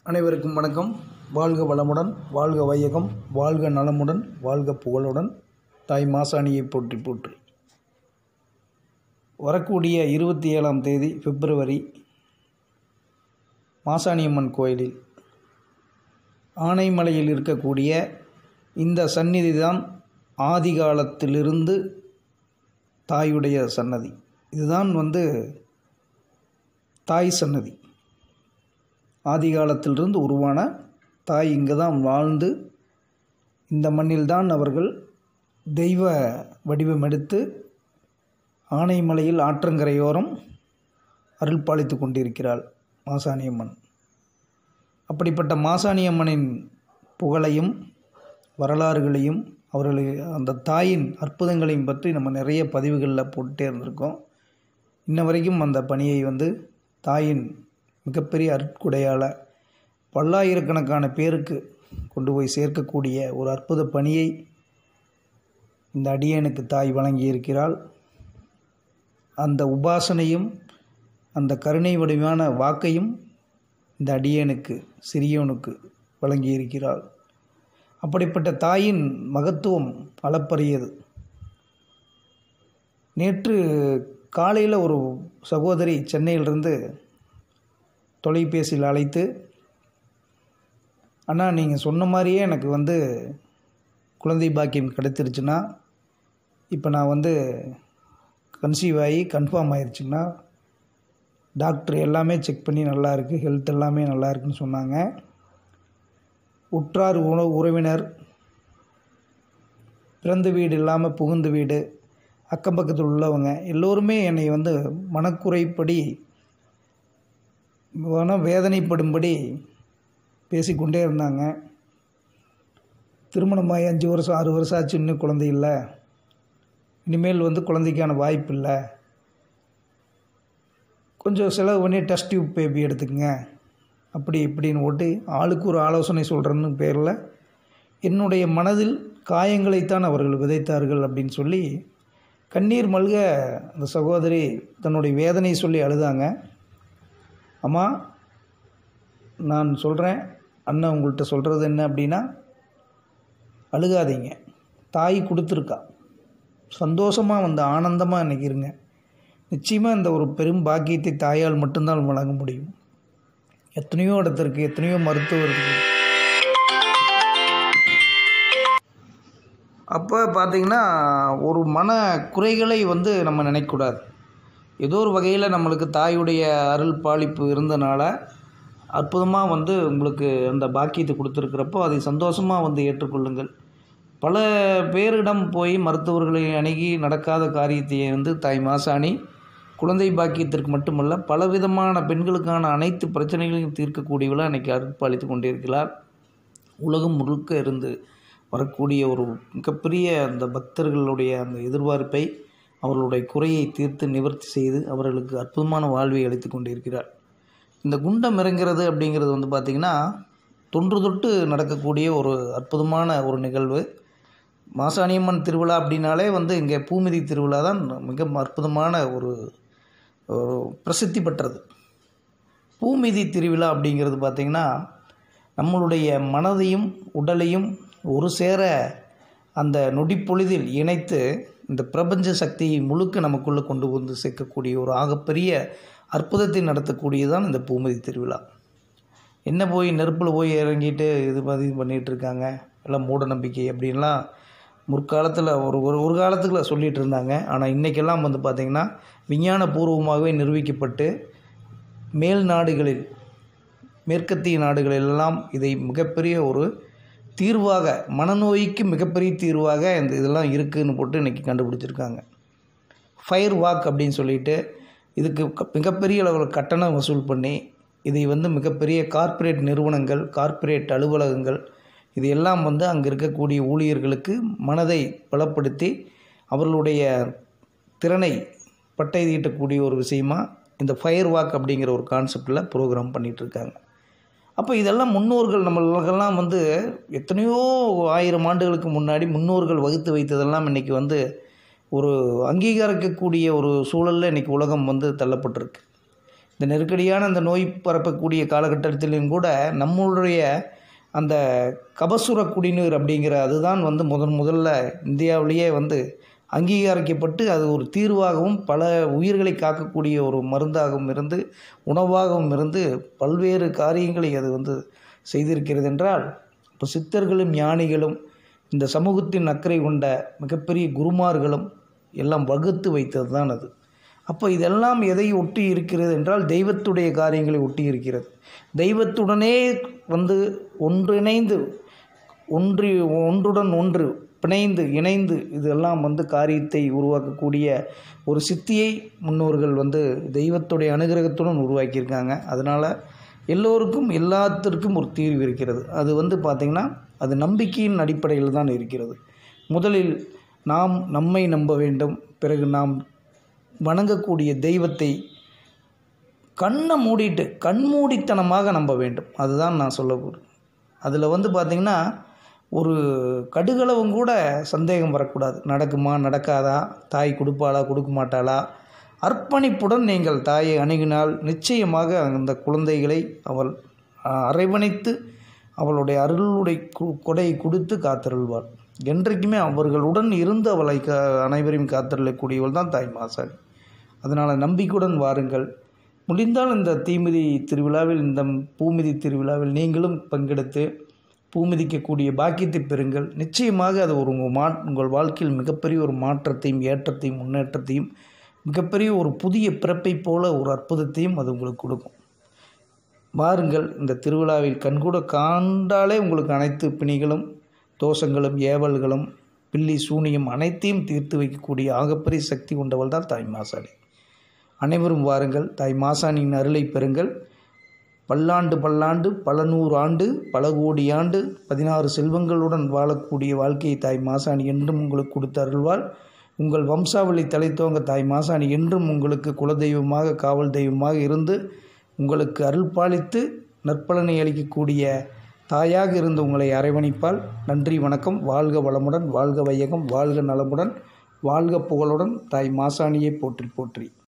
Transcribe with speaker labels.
Speaker 1: அனைவருக்கும் வணக்கம். வாழ்க வளமுடன், வாழ்க வையகம், வாழ்க நலமுடன், வாழ்க புகழுடன். தாய் மாசாணியை போற்றி போற்றி. வரக்கூடிய 27ஆம் தேதி பிப்ரவரி மாசாணியம்மன் கோயிலில் ஆனைமலையில் இருக்கக்கூடிய இந்த சந்நிதி தான் ஆதி காலத்திலிருந்து தாயுடைய சன்னதி. இதுதான் தாய் சன்னதி. ஆதி காலத்திலிருந்து உருவான தாய் இங்கே தான் வாழ்ந்து இந்த மண்ணில்தான் அவர்கள் தெய்வ வடிவம் எடுத்து ஆனைமலையில் ஆற்றங்கரையோரம் அருள் பாலித்து கொண்டிருக்கிறாள் மாசாணியம்மன். அப்படிப்பட்ட மாசாணியம்மனின் புகழையும் வரலாறுகளையும் அந்த தாயின் அற்புதங்களையும் பற்றி நம்ம நிறைய பதிவுகளில் போட்டுகிட்டே இருந்திருக்கோம். இன்ன வரைக்கும் அந்த பணியை தாயின் மிகப்பெரிய அருட்கொடையால் பல்லாயிரக்கணக்கான பேருக்கு கொண்டு போய் சேர்க்கக்கூடிய ஒரு அற்புத பணியை இந்த அடியேனுக்கு தாய் வழங்கியிருக்கிறாள். அந்த உபாசனையும் அந்த கருணை வடிவான வாக்கையும் இந்த அடியேனுக்கு சிறியோனுக்கு வழங்கியிருக்கிறாள். அப்படிப்பட்ட தாயின் மகத்துவம் அளப்பரியது. நேற்று காலையில் ஒரு சகோதரி சென்னையிலிருந்து தொலைபேசியில் அழைத்து, அண்ணா நீங்கள் சொன்ன மாதிரியே எனக்கு குழந்தை பாக்கியம் கிடைத்திருச்சுன்னா, இப்போ நான் கன்சீவ் ஆகி கன்ஃபார்ம் ஆயிடுச்சுன்னா டாக்டர் எல்லாமே செக் பண்ணி நல்லா இருக்குது, ஹெல்த் எல்லாமே நல்லா இருக்குன்னு சொன்னாங்க. உற்றார் உறவினர், பிறந்த வீடு இல்லாமல் புகுந்த வீடு, அக்கம் பக்கத்தில் உள்ளவங்க எல்லோருமே என்னை மனக்குறைப்படி வேதனைப்படும்படி பேசிக்கொண்டே இருந்தாங்க. திருமணமாகி 5 வருஷம் 6 வருஷம் ஆச்சு, இன்னும் குழந்தை இல்லை, இனிமேல் குழந்தைக்கான வாய்ப்பு இல்லை, கொஞ்சம் செலவு பண்ணி டெஸ்ட் டியூப் பேபி எடுத்துக்கங்க, அப்படி இப்படின்னு ஓட்டி ஆளுக்கு ஒரு ஆலோசனை சொல்கிறேன்னு பேரில் என்னுடைய மனதில் காயங்களைத்தான் அவர்கள் விதைத்தார்கள் அப்படின்னு சொல்லி கண்ணீர் மல்க அந்த சகோதரி தன்னுடைய வேதனையை சொல்லி அழுதாங்க. அம்மா, நான் சொல்கிறேன், அண்ணன் உங்கள்கிட்ட சொல்கிறது என்ன அப்படின்னா, அழுகாதீங்க. தாய் கொடுத்துருக்கா, சந்தோஷமாக ஆனந்தமாக இன்றைக்கி இருங்க. நிச்சயமாக இந்த ஒரு பெரும் பாக்கியத்தை தாயால் மட்டும்தான் வழங்க முடியும். எத்தனையோ இடத்திற்கு, எத்தனையோ மருத்துவருக்கு. அப்போ பார்த்திங்கன்னா ஒரு மன குறைகளை நம்ம நினைக்கக்கூடாது. ஏதோ ஒரு வகையில் நம்மளுக்கு தாயுடைய அருள் பாலிப்பு இருந்தனால அற்புதமாக உங்களுக்கு அந்த பாக்கியத்தை கொடுத்துருக்கிறப்போ அதை சந்தோஷமாக ஏற்றுக்கொள்ளுங்கள். பல பேரிடம் போய் மருத்துவர்களை அணுகி நடக்காத காரியத்தை தாய் மாசாணி குழந்தை பாக்கியத்திற்கு மட்டுமல்ல பலவிதமான பெண்களுக்கான அனைத்து பிரச்சனைகளையும் தீர்க்கக்கூடியவளாக இன்றைக்கி அருட்பாலித்து கொண்டிருக்கிறார். உலகம் முழுக்க இருந்து வரக்கூடிய ஒரு மிகப்பெரிய அந்த பக்தர்களுடைய அந்த எதிர்பார்ப்பை, அவர்களுடைய குறையை தீர்த்து நிவர்த்தி செய்து அவர்களுக்கு அற்புதமான வாழ்வை அளித்து கொண்டிருக்கிறார். இந்த குண்டம் இறங்கிறது அப்படிங்கிறது பார்த்திங்கன்னா தொன்று தொட்டு நடக்கக்கூடிய ஒரு அற்புதமான ஒரு நிகழ்வு. மாசாணியம்மன் திருவிழா அப்படின்னாலே இங்கே பூமிதி திருவிழா தான் மிக அற்புதமான ஒரு பிரசித்தி பெற்றது. பூமிதி திருவிழா அப்படிங்கிறது பார்த்திங்கன்னா நம்மளுடைய மனதையும் உடலையும் ஒரு சேர அந்த நொடிப்பொழுதில் இணைத்து இந்த பிரபஞ்ச சக்தியை முழுக்க நமக்குள்ளே கொண்டு சேர்க்கக்கூடிய ஒரு ஆகப்பெரிய அற்புதத்தை நடத்தக்கூடியதான் இந்த பூமதி திருவிழா. என்ன போய் நெருப்பில் போய் இறங்கிட்டு இது பண்ணிகிட்ருக்காங்க, எல்லாம் மூட நம்பிக்கை அப்படின்லாம் முற்காலத்தில் ஒரு காலத்துக்குள்ள சொல்லிகிட்டு இருந்தாங்க. ஆனால் இன்றைக்கெல்லாம் பார்த்திங்கன்னா விஞ்ஞானபூர்வமாகவே நிரூபிக்கப்பட்டு மேல் நாடுகளில், மேற்கத்திய நாடுகளெல்லாம் இதை மிகப்பெரிய ஒரு தீர்வாக, மனநோய்க்கு மிகப்பெரிய தீர்வாக இந்த இதெல்லாம் இருக்குதுன்னு போட்டு இன்றைக்கி கண்டுபிடிச்சிருக்காங்க. ஃபயர் வாக் அப்படின்னு சொல்லிட்டு இதுக்கு மிகப்பெரிய அளவில் கட்டணம் வசூல் பண்ணி இதை மிகப்பெரிய கார்ப்பரேட் நிறுவனங்கள், கார்ப்பரேட் அலுவலகங்கள் இது எல்லாம் அங்கே இருக்கக்கூடிய ஊழியர்களுக்கு மனதை பலப்படுத்தி அவர்களுடைய திறனை பட்டை தீட்டக்கூடிய ஒரு விஷயமா இந்த ஃபயர் வாக் அப்படிங்கிற ஒரு கான்செப்டில் ப்ரோக்ராம் பண்ணிகிட்ருக்காங்க. அப்போ இதெல்லாம் முன்னோர்கள் நம்மளுக்கெல்லாம் எத்தனையோ 1000 ஆண்டுகளுக்கு முன்னாடி முன்னோர்கள் வகுத்து வைத்ததெல்லாம் இன்றைக்கி ஒரு அங்கீகரிக்கக்கூடிய ஒரு சூழலில் இன்றைக்கி உலகம் தள்ளப்பட்டிருக்கு. இந்த நெருக்கடியான அந்த நோய் பரப்பக்கூடிய காலகட்டத்திலும் கூட நம்மளுடைய அந்த கபசுர குடிநீர் அப்படிங்கிற அதுதான் வந்து முதல்ல இந்தியாவிலேயே வந்து அங்கீகரிக்கப்பட்டு அது ஒரு தீர்வாகவும் பல உயிர்களை காக்கக்கூடிய ஒரு மருந்தாகவும் இருந்து உணவாகவும் இருந்து பல்வேறு காரியங்களை அது வந்து செய்திருக்கிறது என்றால், இப்போ சித்தர்களும் ஞானிகளும் இந்த சமூகத்தின் அக்கறை கொண்ட மிகப்பெரிய குருமார்களும் எல்லாம் வகுத்து வைத்தது தான் அது. அப்போ இதெல்லாம் எதை ஒட்டி இருக்கிறது என்றால் தெய்வத்துடைய காரியங்களை ஒட்டி இருக்கிறது. தெய்வத்துடனே வந்து ஒன்றிணைந்து ஒன்றுடன் ஒன்று பிணைந்து இணைந்து இதெல்லாம் வந்து காரியத்தை உருவாக்கக்கூடிய ஒரு சித்தியை முன்னோர்கள் வந்து தெய்வத்துடைய அனுகிரகத்துடன் உருவாக்கியிருக்காங்க. அதனால் எல்லோருக்கும் எல்லாத்திற்கும் ஒரு தீர்வு இருக்கிறது. அது வந்து பார்த்திங்கன்னா அது நம்பிக்கையின் அடிப்படையில் தான் இருக்கிறது. முதலில் நாம் நம்மை நம்ப வேண்டும். பிறகு நாம் வணங்கக்கூடிய தெய்வத்தை கண்ணை மூடிட்டு கண்மூடித்தனமாக நம்ப வேண்டும். அதுதான் நான் சொல்லக்கூடும். அதில் வந்து பார்த்திங்கன்னா ஒரு கடுகளவும் கூட சந்தேகம் வரக்கூடாது. நடக்குமா நடக்காதா, தாய் கொடுப்பாளா கொடுக்க மாட்டாளா, அர்ப்பணிப்புடன் நீங்கள் தாயை அணுகினால் நிச்சயமாக அந்த குழந்தைகளை அவள் அரவணைத்து அவளுடைய அருளுடைய கொடை கொடுத்து காத்தருள்வாள். என்றைக்குமே அவர்களுடன் இருந்து அவளை அனைவரையும் காத்தருளக்கூடியவள் தான் தாய் மாசாணி. அதனால் நம்பிக்கையுடன் வாருங்கள். முடிந்தால் இந்த தீமிதி திருவிழாவில், இந்த பூமிதி திருவிழாவில் நீங்களும் பங்கெடுத்து பூமிதிக்கக்கூடிய பாக்கியத்தை பெறுங்கள். நிச்சயமாக அது ஒரு உங்கள் வாழ்க்கையில் மிகப்பெரிய ஒரு மாற்றத்தையும் ஏற்றத்தையும் முன்னேற்றத்தையும் மிகப்பெரிய ஒரு புதிய பிறப்பை போல ஒரு அற்புதத்தையும் அது உங்களுக்கு கொடுக்கும். வாருங்கள், இந்த திருவிழாவில் கண்கூட காண்டாலே உங்களுக்கு அனைத்து பிணிகளும் தோஷங்களும் ஏவல்களும் பில்லி சூனியம் அனைத்தையும் தீர்த்து வைக்கக்கூடிய ஆகப்பெரிய சக்தி கொண்டவள் தான் தாய் மாசாணி. அனைவரும் வாருங்கள், தாய் மாசாணியின் அருளை பெறுங்கள். பல்லாண்டு பல்லாண்டு பல நூறு ஆண்டு பல கோடி ஆண்டு 16 செல்வங்களுடன் வாழக்கூடிய வாழ்க்கையை தாய் மாசாணி என்றும் உங்களுக்கு கொடுத்து அருள்வாள். உங்கள் வம்சாவளி தலைத்தோங்க தாய் மாசாணி என்றும் உங்களுக்கு குலதெய்வமாக காவல் தெய்வமாக இருந்து உங்களுக்கு அருள் பாலித்து நற்பலனை அளிக்கக்கூடிய தாயாக இருந்து உங்களை அரவணைப்பால். நன்றி, வணக்கம். வாழ்க வளமுடன், வாழ்க வையகம், வாழ்க நலமுடன், வாழ்க புகழுடன். தாய் மாசாணியை போற்றி போற்றி.